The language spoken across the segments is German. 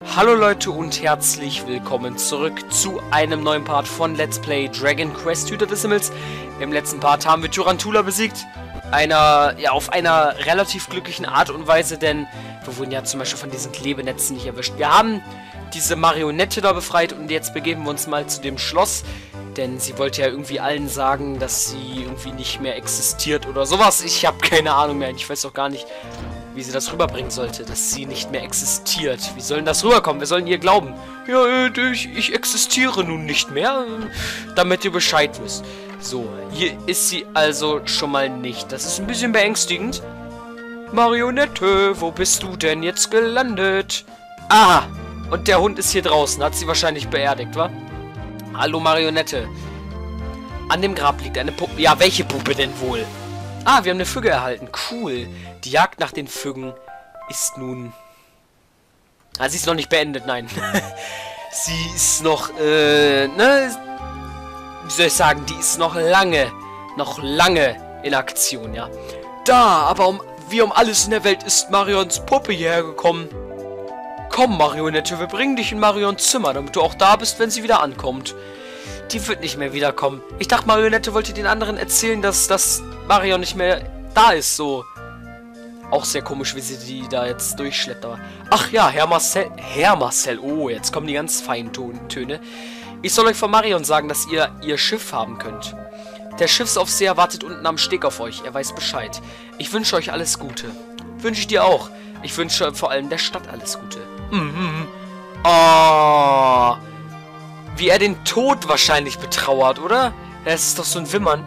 Hallo Leute und herzlich willkommen zurück zu einem neuen Part von Let's Play Dragon Quest Hüter des Himmels. Im letzten Part haben wir Tyrantula besiegt. Auf einer relativ glücklichen Art und Weise, denn wir wurden ja zum Beispiel von diesen Klebenetzen nicht erwischt. Wir haben diese Marionette da befreit und jetzt begeben wir uns mal zu dem Schloss. Denn sie wollte ja irgendwie allen sagen, dass sie irgendwie nicht mehr existiert oder sowas. Ich habe keine Ahnung mehr. Ich weiß auch gar nicht, wie sie das rüberbringen sollte, dass sie nicht mehr existiert. Wie soll denn das rüberkommen? Wir sollen ihr glauben. Ja, ich existiere nun nicht mehr, damit ihr Bescheid wisst. So, hier ist sie also schon mal nicht. Das ist ein bisschen beängstigend. Marionette, wo bist du denn jetzt gelandet? Ah, und der Hund ist hier draußen. Hat sie wahrscheinlich beerdigt, wa? Hallo Marionette. An dem Grab liegt eine Puppe. Ja, welche Puppe denn wohl? Ah, wir haben eine Füge erhalten. Cool. Die Jagd nach den Fügen ist nun... Ah, sie ist noch nicht beendet, nein. Sie ist noch, Wie soll ich sagen? Die ist noch lange in Aktion, ja. Da, aber wie um alles in der Welt ist Marions Puppe hierher gekommen. Komm, Marionette, wir bringen dich in Marions Zimmer, damit du auch da bist, wenn sie wieder ankommt. Die wird nicht mehr wiederkommen. Ich dachte, Marionette wollte den anderen erzählen, dass Marion nicht mehr da ist, so. Auch sehr komisch, wie sie die da jetzt durchschleppt, aber... Ach ja, Herr Marcel, oh, jetzt kommen die ganz feinen Töne. Ich soll euch von Marion sagen, dass ihr Schiff haben könnt. Der Schiffsaufseher wartet unten am Steg auf euch, er weiß Bescheid. Ich wünsche euch alles Gute. Wünsche ich dir auch. Ich wünsche vor allem der Stadt alles Gute. Oh... Wie er den Tod wahrscheinlich betrauert, oder? Das ist doch so ein Wimmern.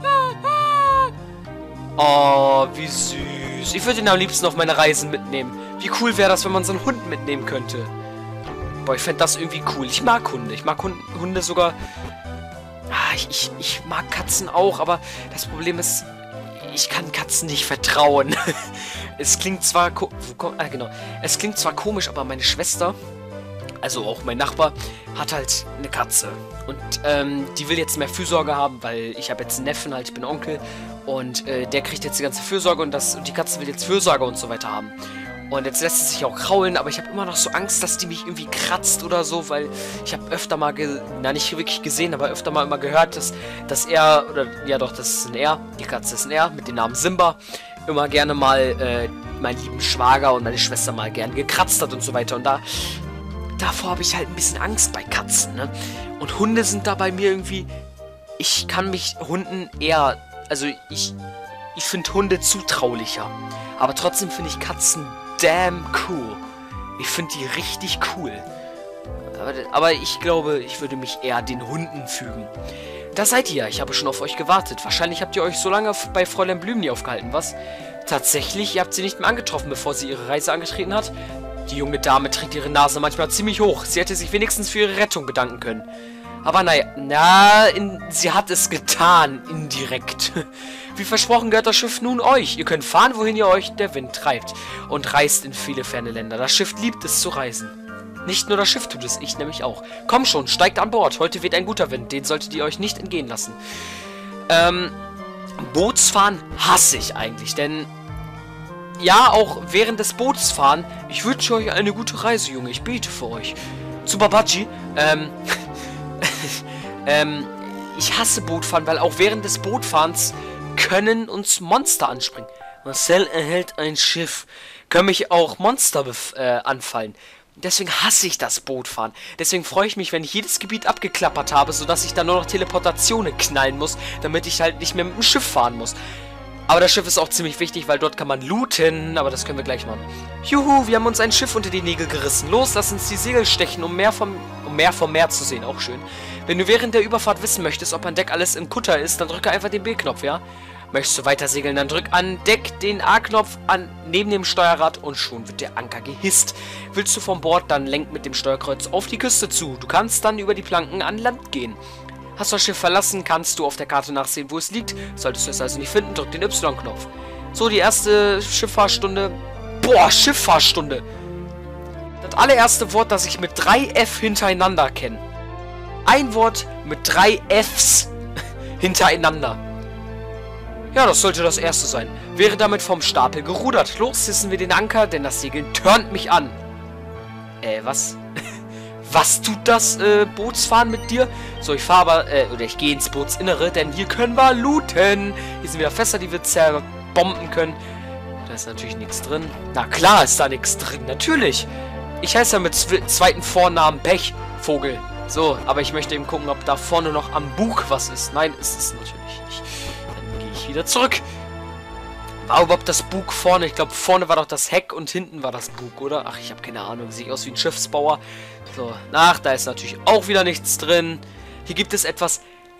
Oh, wie süß. Ich würde ihn am liebsten auf meine Reisen mitnehmen. Wie cool wäre das, wenn man so einen Hund mitnehmen könnte? Boah, ich fände das irgendwie cool. Ich mag Hunde. Ich mag Hunde sogar... Ich mag Katzen auch, aber das Problem ist, ich kann Katzen nicht vertrauen. Es klingt zwar... Es klingt zwar komisch, aber meine Schwester... Also auch mein Nachbar hat halt eine Katze. Und die will jetzt mehr Fürsorge haben, weil ich habe jetzt einen Neffen, halt, ich bin Onkel. Und der kriegt jetzt die ganze Fürsorge und die Katze will jetzt Fürsorge und so weiter haben. Und jetzt lässt sie sich auch kraulen, aber ich habe immer noch so Angst, dass die mich irgendwie kratzt oder so, weil ich habe öfter mal, nicht wirklich gesehen, aber öfter mal immer gehört, dass er, oder ja doch, das ist ein Er, die Katze ist ein Er, mit dem Namen Simba, immer gerne mal meinen lieben Schwager und meine Schwester mal gern gekratzt hat und so weiter. Und davor habe ich halt ein bisschen Angst bei Katzen, ne? Und Hunde sind da bei mir irgendwie... Ich kann mich Hunden eher... Also ich finde Hunde zutraulicher. Aber trotzdem finde ich Katzen damn cool. Ich finde die richtig cool. Aber ich glaube, ich würde mich eher den Hunden fügen. Da seid ihr. Ich habe schon auf euch gewartet. Wahrscheinlich habt ihr euch so lange bei Fräulein Blümli aufgehalten, was? Tatsächlich, ihr habt sie nicht mehr angetroffen, bevor sie ihre Reise angetreten hat? Die junge Dame trägt ihre Nase manchmal ziemlich hoch. Sie hätte sich wenigstens für ihre Rettung bedanken können. Aber sie hat es getan, indirekt. Wie versprochen gehört das Schiff nun euch. Ihr könnt fahren, wohin ihr euch der Wind treibt. Und reist in viele ferne Länder. Das Schiff liebt es zu reisen. Nicht nur das Schiff tut es, ich nämlich auch. Komm schon, steigt an Bord. Heute weht ein guter Wind. Den solltet ihr euch nicht entgehen lassen. Bootsfahren hasse ich eigentlich, denn... Ja, auch während des Bootsfahren. Ich wünsche euch eine gute Reise, Junge. Ich bete für euch. Zu Babaji. Ich hasse Bootfahren, weil auch während des Bootfahrens können uns Monster anspringen. Marcel erhält ein Schiff. Können mich auch Monster anfallen. Deswegen hasse ich das Bootfahren. Deswegen freue ich mich, wenn ich jedes Gebiet abgeklappert habe, sodass ich dann nur noch Teleportationen knallen muss, damit ich halt nicht mehr mit dem Schiff fahren muss. Aber das Schiff ist auch ziemlich wichtig, weil dort kann man looten. Aber das können wir gleich machen. Juhu, wir haben uns ein Schiff unter die Nägel gerissen. Los, lass uns die Segel stechen, um mehr vom Meer zu sehen. Auch schön. Wenn du während der Überfahrt wissen möchtest, ob an Deck alles im Kutter ist, dann drücke einfach den B-Knopf, ja? Möchtest du weiter segeln, dann drück an Deck den A-Knopf neben dem Steuerrad und schon wird der Anker gehisst. Willst du vom Bord, dann lenk mit dem Steuerkreuz auf die Küste zu. Du kannst dann über die Planken an Land gehen. Hast du das Schiff verlassen, kannst du auf der Karte nachsehen, wo es liegt. Solltest du es also nicht finden, drück den Y-Knopf. So, die erste Schifffahrstunde. Boah, Schifffahrstunde. Das allererste Wort, das ich mit 3 F hintereinander kenne. Ein Wort mit 3 Fs hintereinander. Ja, das sollte das erste sein. Wäre damit vom Stapel gerudert. Los, hissen wir den Anker, denn das Segeln turnt mich an. Was? Was tut das Bootsfahren mit dir? So, ich fahre aber, oder ich gehe ins Bootsinnere, denn hier können wir looten. Hier sind wieder Fässer, die wir zerbomben können. Da ist natürlich nichts drin. Na klar ist da nichts drin, natürlich. Ich heiße ja mit zweiten Vornamen Pechvogel. So, aber ich möchte eben gucken, ob da vorne noch am Bug was ist. Nein, ist es natürlich nicht. Dann gehe ich wieder zurück. War überhaupt das Bug vorne? Ich glaube, vorne war doch das Heck und hinten war das Bug, oder? Ach, ich habe keine Ahnung. Sieht aus wie ein Schiffsbauer. So, ach, da ist natürlich auch wieder nichts drin. Hier gibt es etwas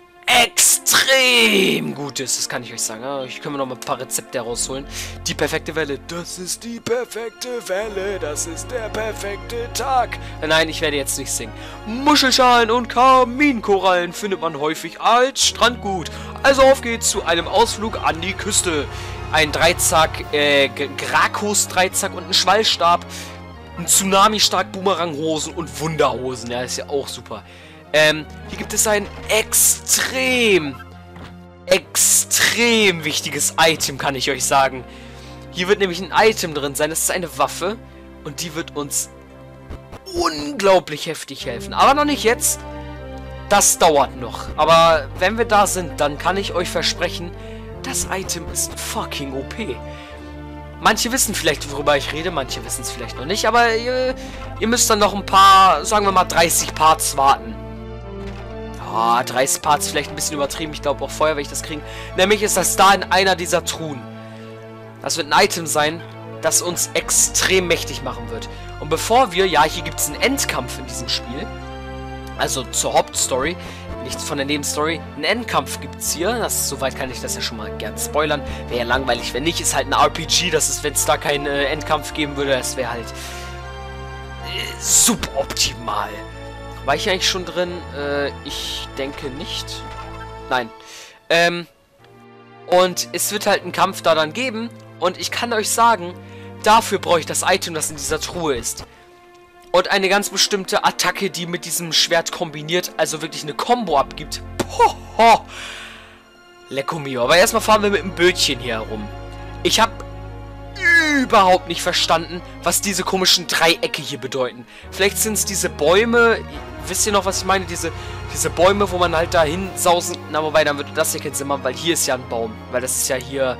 extrem Gutes. Das kann ich euch sagen. Ja, ich kann mir noch mal ein paar Rezepte herausholen. Die perfekte Welle. Das ist die perfekte Welle. Das ist der perfekte Tag. Nein, ich werde jetzt nicht singen. Muschelschalen und Kaminkorallen findet man häufig als Strandgut. Also auf geht's zu einem Ausflug an die Küste. Ein Dreizack, Grakos-Dreizack und ein Schwallstab. Ein Tsunami-Stark, Boomerang-Hosen und Wunderhosen. Ja, ist ja auch super. Hier gibt es ein extrem wichtiges Item, kann ich euch sagen. Hier wird nämlich ein Item drin sein. Das ist eine Waffe. Und die wird uns unglaublich heftig helfen. Aber noch nicht jetzt. Das dauert noch. Aber wenn wir da sind, dann kann ich euch versprechen, das Item ist fucking OP. Manche wissen vielleicht, worüber ich rede, manche wissen es vielleicht noch nicht, aber ihr müsst dann noch ein paar, sagen wir mal 30 Parts warten. Oh, 30 Parts vielleicht ein bisschen übertrieben, ich glaube auch vorher werde ich das kriegen. Nämlich ist das da in einer dieser Truhen. Das wird ein Item sein, das uns extrem mächtig machen wird. Und bevor wir, ja, hier gibt es einen Endkampf in diesem Spiel. Also zur Hauptstory. Nichts von der Nebenstory. Einen Endkampf gibt es hier. Soweit kann ich das ja schon mal gern spoilern. Wäre ja langweilig, wenn nicht. Ist halt ein RPG. Das ist, wenn es da keinen Endkampf geben würde, das wäre halt suboptimal. War ich eigentlich schon drin? Ich denke nicht. Nein. Und es wird halt einen Kampf da dann geben. Und ich kann euch sagen, dafür brauche ich das Item, das in dieser Truhe ist. Und eine ganz bestimmte Attacke, die mit diesem Schwert kombiniert, also wirklich eine Combo abgibt. Poho! Lecco mio. Aber erstmal fahren wir mit dem Bötchen hier herum. Ich habe überhaupt nicht verstanden, was diese komischen Dreiecke hier bedeuten. Vielleicht sind es diese Bäume. Wisst ihr noch, was ich meine? Diese Bäume, wo man halt da hinsausen. Na, wobei, dann würde das hier keinen Sinn machen, weil hier ist ja ein Baum. Weil das ist ja hier...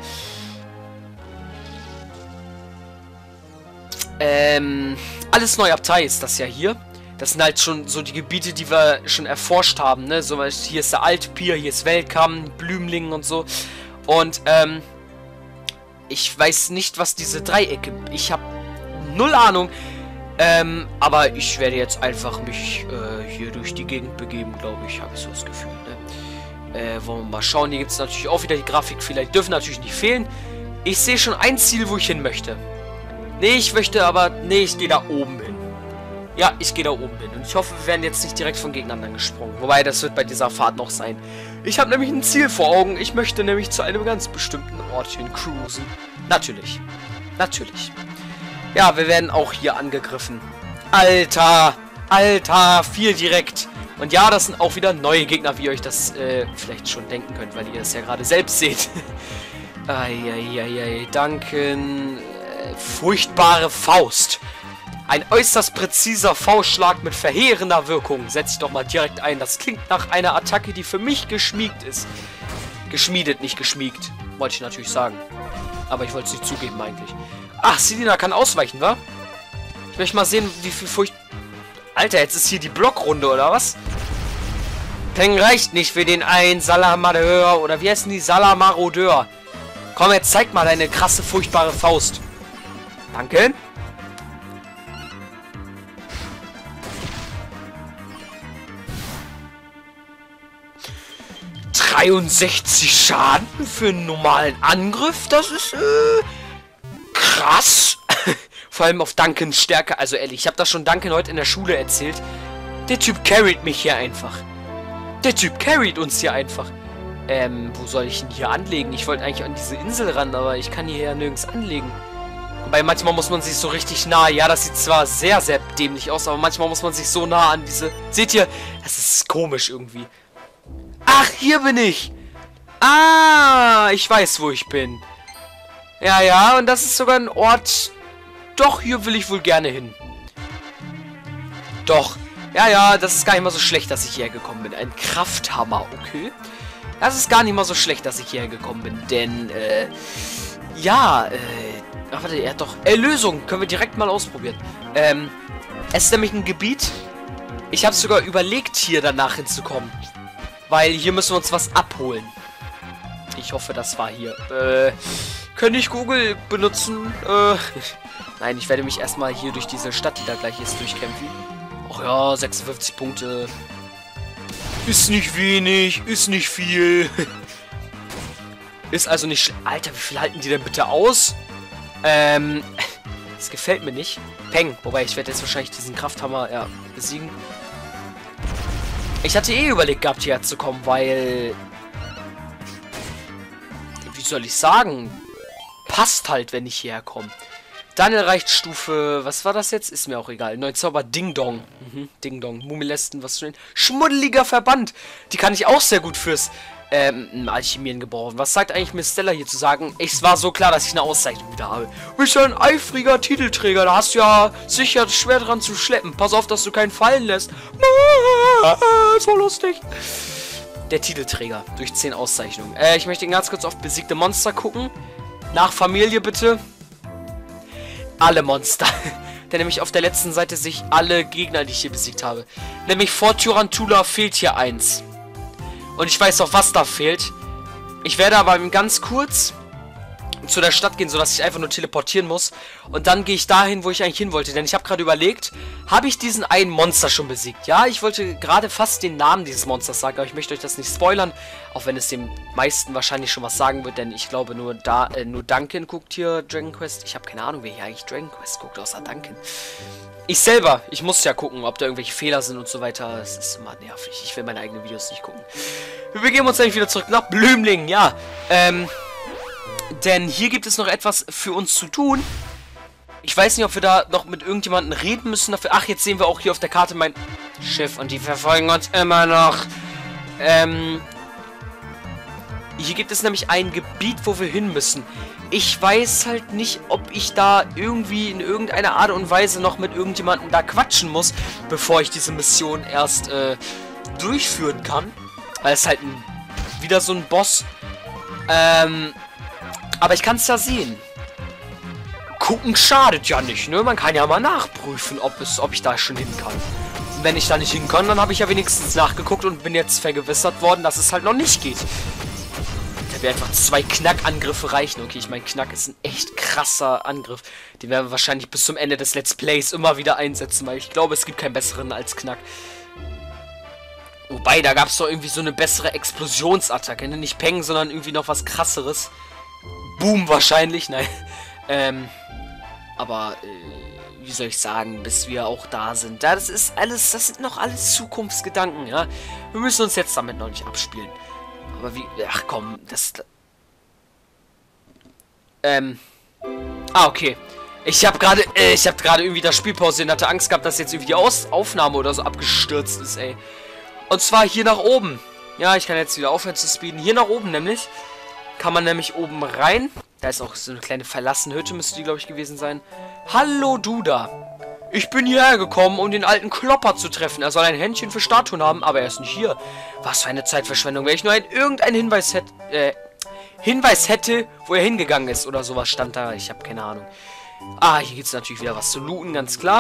alles Neuabtei ist das ja hier. Das sind halt schon so die Gebiete, die wir schon erforscht haben, ne? So, hier ist der Altpier, hier ist Weltkam, Blümlingen und so. Und, ich weiß nicht, was diese Dreiecke... Ich habe null Ahnung. Aber ich werde jetzt einfach mich, hier durch die Gegend begeben, glaube ich. Habe ich so das Gefühl, ne? Wollen wir mal schauen. Hier gibt es natürlich auch wieder die Grafik. Vielleicht dürfen natürlich nicht fehlen. Ich sehe schon ein Ziel, wo ich hin möchte. Nee, ich möchte aber... Nee, ich gehe da oben hin. Ja, ich gehe da oben hin. Und ich hoffe, wir werden jetzt nicht direkt von Gegnern angesprungen. Wobei, das wird bei dieser Fahrt noch sein. Ich habe nämlich ein Ziel vor Augen. Ich möchte nämlich zu einem ganz bestimmten Ortchen cruisen. Natürlich. Natürlich. Ja, wir werden auch hier angegriffen. Alter! Alter! Viel direkt. Und ja, das sind auch wieder neue Gegner, wie ihr euch das vielleicht schon denken könnt, weil ihr es ja gerade selbst seht. Eieieiei, danken... Furchtbare Faust. Ein äußerst präziser Faustschlag mit verheerender Wirkung. Setze ich doch mal direkt ein. Das klingt nach einer Attacke, die für mich geschmiegt ist. Geschmiedet, nicht geschmiegt. Wollte ich natürlich sagen. Aber ich wollte es nicht zugeben eigentlich. Ach, Selina kann ausweichen, wa? Ich möchte mal sehen, wie viel Furcht... Alter, jetzt ist hier die Blockrunde, oder was? Peng reicht nicht für den einen Salamadeur. Oder wie heißen die? Salamarodeur. Komm, jetzt zeig mal deine krasse, furchtbare Faust. Danke. ...63 Schaden für einen normalen Angriff? Das ist, krass. Vor allem auf Duncans Stärke. Also ehrlich, ich habe das schon Duncan heute in der Schule erzählt. Der Typ carried mich hier einfach. Der Typ carried uns hier einfach. Wo soll ich ihn hier anlegen? Ich wollte eigentlich an diese Insel ran, aber ich kann hier ja nirgends anlegen. Wobei manchmal muss man sich so richtig nah... Ja, das sieht zwar sehr, sehr dämlich aus, aber manchmal muss man sich so nah an diese... Seht ihr? Das ist komisch irgendwie. Ach, hier bin ich! Ah, ich weiß, wo ich bin. Ja, ja, und das ist sogar ein Ort... Doch, hier will ich wohl gerne hin. Doch. Ja, ja, das ist gar nicht mal so schlecht, dass ich hierher gekommen bin. Ein Krafthammer, okay. Das ist gar nicht mal so schlecht, dass ich hierher gekommen bin. Denn, ja, ach, warte, er hat doch... Lösung, können wir direkt mal ausprobieren. Es ist nämlich ein Gebiet... Ich habe sogar überlegt, hier danach hinzukommen. Weil hier müssen wir uns was abholen. Ich hoffe, das war hier. Könnte ich Google benutzen? Nein, ich werde mich erstmal hier durch diese Stadt, die da gleich ist, durchkämpfen. Ach ja, 56 Punkte. Ist nicht wenig, ist nicht viel. Ist also nicht... Alter, wie viel halten die denn bitte aus? Das gefällt mir nicht. Peng. Wobei, ich werde jetzt wahrscheinlich diesen Krafthammer, ja, besiegen. Ich hatte eh überlegt gehabt, hierher zu kommen, weil... Wie soll ich sagen? Passt halt, wenn ich hierher komme. Dann erreicht Stufe... Was war das jetzt? Ist mir auch egal. Neuer Zauber Ding Dong. Ding Dong. Mumilesten, was für ein... Schmuddeliger Verband. Die kann ich auch sehr gut fürs... Alchemieren gebrauchen. Was sagt eigentlich Miss Stella hier zu sagen? Es war so klar, dass ich eine Auszeichnung wieder habe. Du bist ja ein eifriger Titelträger. Da hast du ja sicher schwer dran zu schleppen. Pass auf, dass du keinen fallen lässt. So lustig. Der Titelträger durch 10 Auszeichnungen. Ich möchte ganz kurz auf besiegte Monster gucken. Nach Familie bitte. Alle Monster. Denn nämlich auf der letzten Seite sich alle Gegner, die ich hier besiegt habe. Nämlich vor Tyrantula fehlt hier eins. Und ich weiß auch, was da fehlt. Ich werde aber ganz kurz zu der Stadt gehen, sodass ich einfach nur teleportieren muss. Und dann gehe ich dahin, wo ich eigentlich hin wollte. Denn ich habe gerade überlegt, habe ich diesen einen Monster schon besiegt? Ja, ich wollte gerade fast den Namen dieses Monsters sagen, aber ich möchte euch das nicht spoilern. Auch wenn es dem meisten wahrscheinlich schon was sagen wird, denn ich glaube nur Duncan guckt hier Dragon Quest. Ich habe keine Ahnung, wer hier eigentlich Dragon Quest guckt, außer Duncan. Ich selber, ich muss ja gucken, ob da irgendwelche Fehler sind und so weiter. Es ist immer nervig. Ich will meine eigenen Videos nicht gucken. Wir begeben uns eigentlich wieder zurück nach Blümlingen, ja. Denn hier gibt es noch etwas für uns zu tun. Ich weiß nicht, ob wir da noch mit irgendjemandem reden müssen dafür. Ach, jetzt sehen wir auch hier auf der Karte mein Schiff und die verfolgen uns immer noch. Hier gibt es nämlich ein Gebiet, wo wir hin müssen. Ich weiß halt nicht, ob ich da irgendwie in irgendeiner Art und Weise noch mit irgendjemandem da quatschen muss, bevor ich diese Mission erst durchführen kann. Weil es halt wieder so ein Boss. Aber ich kann es ja sehen. Gucken schadet ja nicht, ne? Man kann ja mal nachprüfen, ob ich da schon hin kann. Und wenn ich da nicht hin kann, dann habe ich ja wenigstens nachgeguckt und bin jetzt vergewissert worden, dass es halt noch nicht geht. Da wäre einfach 2 Knackangriffe reichen. Okay, ich meine, Knack ist ein echt krasser Angriff. Den werden wir wahrscheinlich bis zum Ende des Let's Plays immer wieder einsetzen, weil ich glaube, es gibt keinen besseren als Knack. Wobei, da gab es doch irgendwie so eine bessere Explosionsattacke. Ne? Nicht Peng, sondern irgendwie noch was krasseres. Boom wahrscheinlich, nein. Aber, wie soll ich sagen, bis wir auch da sind. Das ist alles, das sind noch alles Zukunftsgedanken, ja. Wir müssen uns jetzt damit noch nicht abspielen. Aber wie, ach komm, das... okay. Ich habe gerade irgendwie das Spiel pausiert und hatte Angst gehabt, dass jetzt irgendwie die Aufnahme oder so abgestürzt ist, ey. Und zwar hier nach oben. Ja, ich kann jetzt wieder aufhören zu speeden. Hier nach oben nämlich. Kann man nämlich oben rein. Da ist auch so eine kleine verlassene Hütte, müsste die, glaube ich, gewesen sein. Hallo, du da. Ich bin hierher gekommen, um den alten Klopper zu treffen. Er soll ein Händchen für Statuen haben, aber er ist nicht hier. Was für eine Zeitverschwendung. Wenn ich nur irgendeinen Hinweis hätte, wo er hingegangen ist oder sowas stand da. Ich habe keine Ahnung. Ah, hier gibt es natürlich wieder was zu looten, ganz klar.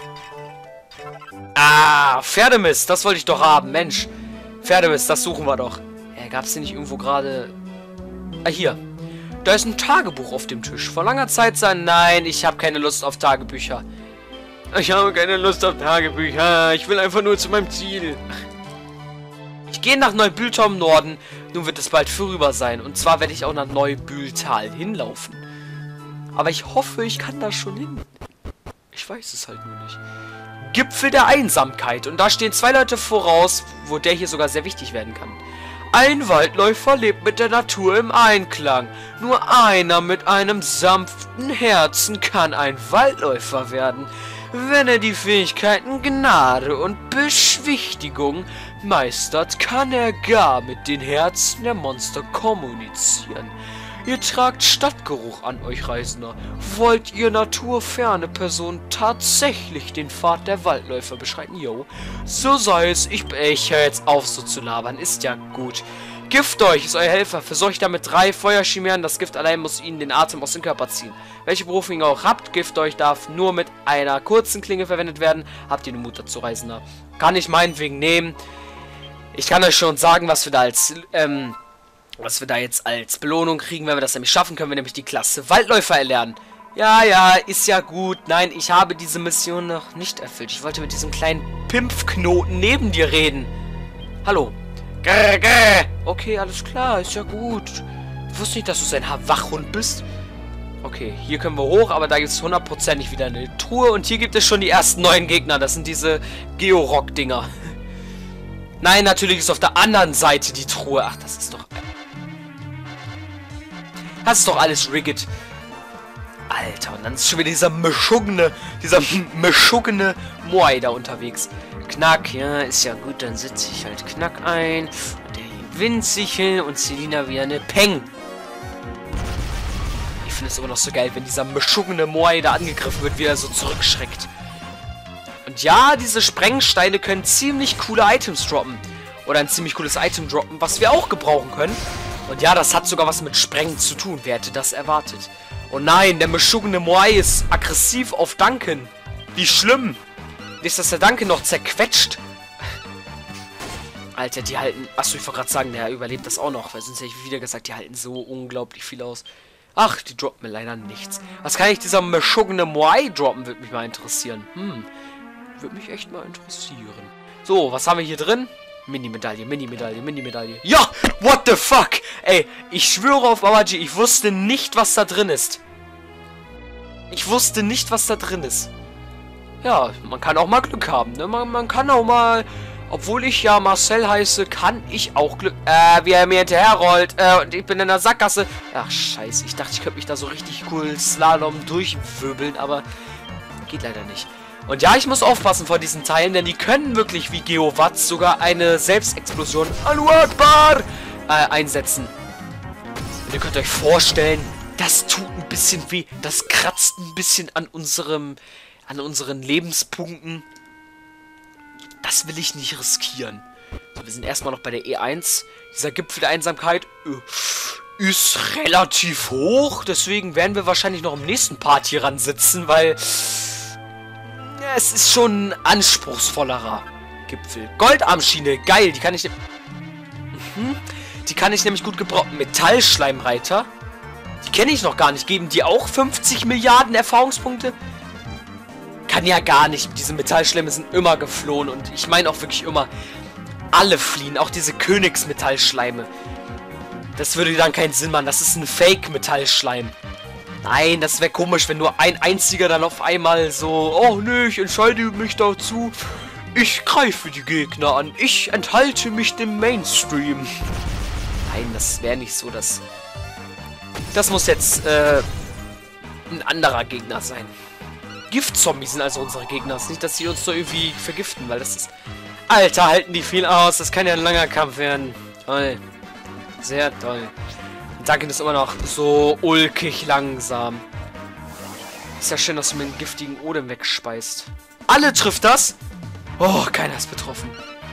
Ah, Pferdemist, das wollte ich doch haben, Mensch. Pferdemist, das suchen wir doch. Gab es hier nicht irgendwo gerade... Ah, hier. Da ist ein Tagebuch auf dem Tisch. Vor langer Zeit sein... Nein, ich habe keine Lust auf Tagebücher. Ich habe keine Lust auf Tagebücher. Ich will einfach nur zu meinem Ziel. Ich gehe nach Neubültal im Norden. Nun wird es bald vorüber sein. Und zwar werde ich auch nach Neubültal hinlaufen. Aber ich hoffe, ich kann da schon hin. Ich weiß es halt nur nicht. Gipfel der Einsamkeit. Und da stehen 2 Leute voraus, wo der hier sogar sehr wichtig werden kann. Ein Waldläufer lebt mit der Natur im Einklang. Nur einer mit einem sanften Herzen kann ein Waldläufer werden. Wenn er die Fähigkeiten Gnade und Beschwichtigung meistert, kann er gar mit den Herzen der Monster kommunizieren. Ihr tragt Stadtgeruch an euch, Reisender. Wollt ihr naturferne Personen tatsächlich den Pfad der Waldläufer beschreiten? Jo. So sei es. Ich höre jetzt auf, so zu labern. Ist ja gut. Giftdolch ist euer Helfer. Versorgt damit 3 Feuerchimären. Das Gift allein muss ihnen den Atem aus dem Körper ziehen. Welche Berufung ihr auch habt, Giftdolch darf nur mit einer kurzen Klinge verwendet werden. Habt ihr den Mut dazu, Reisender? Kann ich meinetwegen nehmen. Ich kann euch schon sagen, was wir da jetzt als Belohnung kriegen. Wenn wir das nämlich schaffen, können wir nämlich die Klasse Waldläufer erlernen. Ja, ja, ist ja gut. Nein, ich habe diese Mission noch nicht erfüllt. Ich wollte mit diesem kleinen Pimpfknoten neben dir reden. Hallo. Grrr, grrr. Okay, alles klar, ist ja gut. Ich wusste nicht, dass du so ein Wachhund bist. Okay, hier können wir hoch, aber da gibt es hundertprozentig wieder eine Truhe. Und hier gibt es schon die ersten neuen Gegner. Das sind diese Georock-Dinger. Nein, natürlich ist auf der anderen Seite die Truhe. Ach, das ist doch... Das ist doch alles rigged. Alter, und dann ist schon wieder dieser mischuggene Moai da unterwegs. Knack, ja, ist ja gut, dann setze ich halt Knack ein. Und der hier winzig hin und Selina wieder eine Peng. Ich finde es immer noch so geil, wenn dieser mischuggene Moai da angegriffen wird, wie er so zurückschreckt. Und ja, diese Sprengsteine können ziemlich coole Items droppen. Oder ein ziemlich cooles Item droppen, was wir auch gebrauchen können. Und ja, das hat sogar was mit Sprengen zu tun. Wer hätte das erwartet? Oh nein, der mischuggene Moai ist aggressiv auf Duncan. Wie schlimm. Nicht, dass der Duncan noch zerquetscht. Alter, die halten... Achso, ich wollte gerade sagen, der überlebt das auch noch. Weil sonst hätte ich wieder gesagt, die halten so unglaublich viel aus. Ach, die droppen mir leider nichts. Was kann ich dieser mischuggene Moai droppen? Würde mich mal interessieren. Würde mich echt mal interessieren. So, was haben wir hier drin? Mini-Medaille, Mini-Medaille, Mini-Medaille. Ja! What the fuck? Ey, ich schwöre auf Babaji, ich wusste nicht, was da drin ist. Ich wusste nicht, was da drin ist. Ja, man kann auch mal Glück haben, ne? Man kann auch mal... Obwohl ich ja Marcel heiße, kann ich auch Glück... wie er mir hinterherrollt. Und ich bin in der Sackgasse. Ach, scheiße. Ich dachte, ich könnte mich da so richtig cool Slalom durchwirbeln, aber... Geht leider nicht. Und ja, ich muss aufpassen vor diesen Teilen, denn die können wirklich wie Geowatts sogar eine Selbstexplosion Allahu Akbar einsetzen. Und ihr könnt euch vorstellen, das tut ein bisschen weh. Das kratzt ein bisschen an unseren Lebenspunkten. Das will ich nicht riskieren. So, wir sind erstmal noch bei der E1. Dieser Gipfel der Einsamkeit ist relativ hoch. Deswegen werden wir wahrscheinlich noch im nächsten Part hier ran sitzen, weil... Es ist schon ein anspruchsvollerer Gipfel. Goldarmschiene, geil, die kann ich... Die kann ich nämlich gut gebrauchen. Metallschleimreiter. Die kenne ich noch gar nicht. Geben die auch 50 Milliarden Erfahrungspunkte? Kann ja gar nicht. Diese Metallschleime sind immer geflohen. Und ich meine auch wirklich immer, alle fliehen. Auch diese Königsmetallschleime. Das würde dann keinen Sinn machen. Das ist ein Fake-Metallschleim. Nein, das wäre komisch, wenn nur ein einziger dann auf einmal so... Oh, nee, ich entscheide mich dazu. Ich greife die Gegner an. Ich enthalte mich dem Mainstream. Nein, das wäre nicht so, dass... Das muss jetzt, ein anderer Gegner sein. Giftzombies sind also unsere Gegner. Nicht, dass sie uns so irgendwie vergiften, weil das ist... Alter, halten die viel aus. Das kann ja ein langer Kampf werden. Toll. Sehr toll. Duncan ist immer noch so ulkig langsam. Ist ja schön, dass du mir einen giftigen Odem wegspeist. Alle trifft das? Oh, keiner ist betroffen.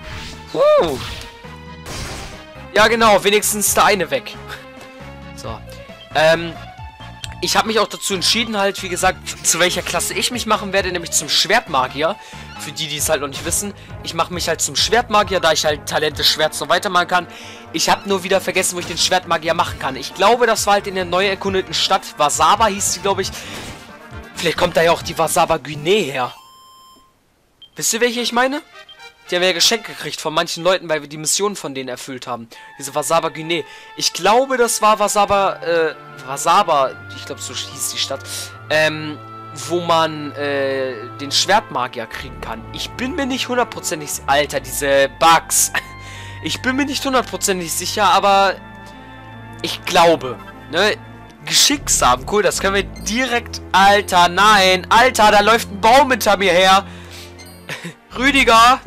Ja, genau. Wenigstens der eine weg. So. Ich habe mich auch dazu entschieden, halt, wie gesagt, zu welcher Klasse ich mich machen werde, nämlich zum Schwertmagier. Für die, die es halt noch nicht wissen. Ich mache mich halt zum Schwertmagier, da ich halt Talent des Schwerts noch weitermachen kann. Ich habe nur wieder vergessen, wo ich den Schwertmagier machen kann. Ich glaube, das war halt in der neu erkundeten Stadt. Wasaba hieß sie, glaube ich. Vielleicht kommt da ja auch die Wasaba Guinea her. Wisst ihr, welche ich meine? Die haben wir ja geschenkt gekriegt von manchen Leuten, weil wir die Missionen von denen erfüllt haben. Diese Wasaba Guinea. Ich glaube, das war Wasaba, ich glaube, so hieß die Stadt. Wo man den Schwertmagier kriegen kann. Ich bin mir nicht hundertprozentig... Alter, diese Bugs. Ich bin mir nicht hundertprozentig sicher, aber ich glaube, ne? Geschicksamen, cool, das können wir direkt... Alter, nein! Alter, da läuft ein Baum hinter mir her! Rüdiger!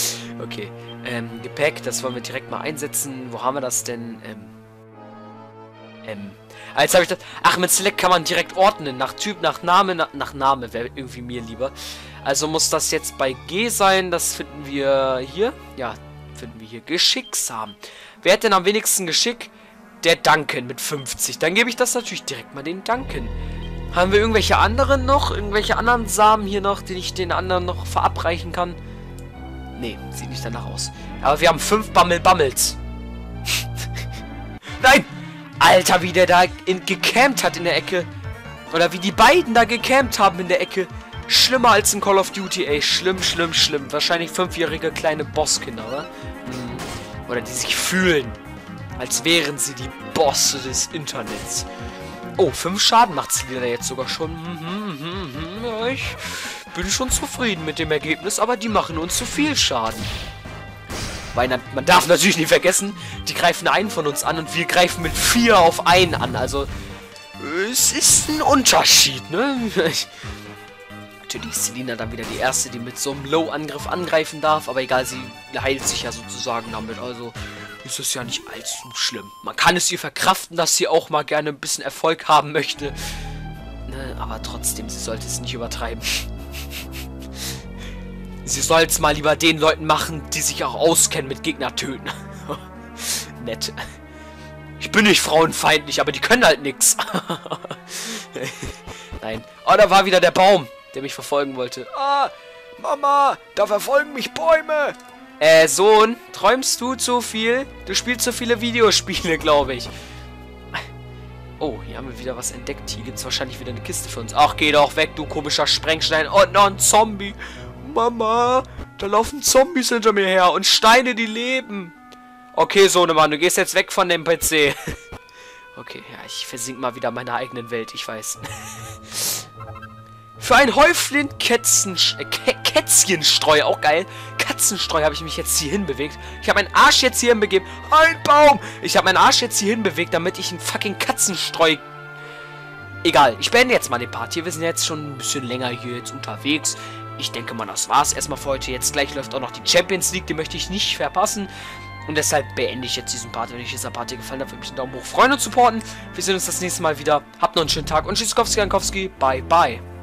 Okay, Gepäck, das wollen wir direkt mal einsetzen. Wo haben wir das denn? Jetzt habe ich das... Ach, mit Select kann man direkt ordnen. Nach Typ, nach Name, nach Name wäre irgendwie mir lieber. Also muss das jetzt bei G sein. Das finden wir hier. Ja, finden wir hier. Geschicksam. Wer hat denn am wenigsten Geschick? Der Duncan mit 50. Dann gebe ich das natürlich direkt mal den Duncan. Haben wir irgendwelche anderen noch? Irgendwelche anderen Samen hier noch, den ich den anderen noch verabreichen kann? Nee, sieht nicht danach aus. Aber wir haben 5 Bammel-Bammels. Nein! Alter, wie der da gecampt hat in der Ecke. Oder wie die beiden da gecampt haben in der Ecke. Schlimmer als in Call of Duty, ey. Schlimm, schlimm, schlimm. Wahrscheinlich 5-jährige kleine Bosskinder, oder? Oder die sich fühlen, als wären sie die Bosse des Internets. Oh, 5 Schaden macht Selina jetzt sogar schon. Ja, ich bin schon zufrieden mit dem Ergebnis, aber die machen uns zu viel Schaden. Weil man darf natürlich nicht vergessen, die greifen einen von uns an und wir greifen mit 4 auf einen an. Also, es ist ein Unterschied, ne? Natürlich ist Selina dann wieder die Erste, die mit so einem Low-Angriff angreifen darf. Aber egal, sie heilt sich ja sozusagen damit. Also ist es ja nicht allzu schlimm. Man kann es ihr verkraften, dass sie auch mal gerne ein bisschen Erfolg haben möchte. Ne, aber trotzdem, sie sollte es nicht übertreiben. Sie soll es mal lieber den Leuten machen, die sich auch auskennen mit Gegner töten. Nett. Ich bin nicht frauenfeindlich, aber die können halt nichts. Nein. Oh, da war wieder der Baum, der mich verfolgen wollte. Ah, Mama, da verfolgen mich Bäume. Sohn, träumst du zu viel? Du spielst zu viele Videospiele, glaube ich. Oh, hier haben wir wieder was entdeckt. Hier gibt es wahrscheinlich wieder eine Kiste für uns. Ach, geh doch weg, du komischer Sprengstein. Oh, noch ein Zombie. Mama, da laufen Zombies hinter mir her und Steine, die leben. Okay, Sohnemann, du gehst jetzt weg von dem PC. Okay, ja, ich versink mal wieder in meiner eigenen Welt, ich weiß. Für ein Häufchen Kätzchenstreu, auch geil. Katzenstreu habe ich mich jetzt hierhin bewegt. Ich habe meinen Arsch jetzt hierhin begeben. Ein Baum! Ich habe meinen Arsch jetzt hierhin bewegt, damit ich einen fucking Katzenstreu... Egal, ich beende jetzt mal den Part hier. Wir sind jetzt schon ein bisschen länger hier jetzt unterwegs. Ich denke mal, das war's erstmal für heute. Jetzt gleich läuft auch noch die Champions League, die möchte ich nicht verpassen. Und deshalb beende ich jetzt diesen Part. Wenn euch dieser Part hier gefallen hat, würde mich einen Daumen hoch freuen und supporten. Wir sehen uns das nächste Mal wieder. Habt noch einen schönen Tag und Tschüssikowski, Jankowski. Bye, bye.